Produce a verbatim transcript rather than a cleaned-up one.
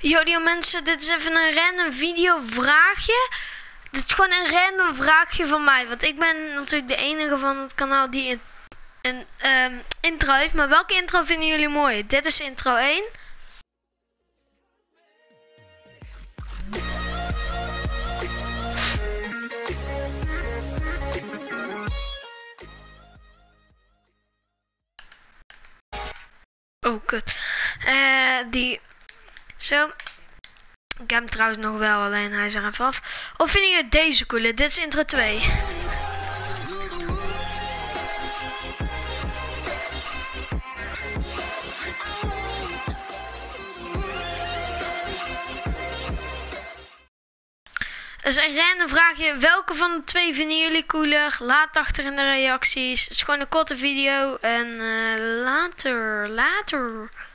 Yo mensen, dit is even een random video vraagje. Dit is gewoon een random vraagje van mij. Want ik ben natuurlijk de enige van het kanaal die een, een um, intro heeft. Maar welke intro vinden jullie mooi? Dit is intro één. Oh kut. Uh, die... Zo. Ik heb hem trouwens nog wel, alleen hij is er even af. Of vinden jullie deze cool? Dit is intro twee. Dat is een random vraagje. Welke van de twee vinden jullie cooler? Laat achter in de reacties. Het is gewoon een korte video. En uh, later, later.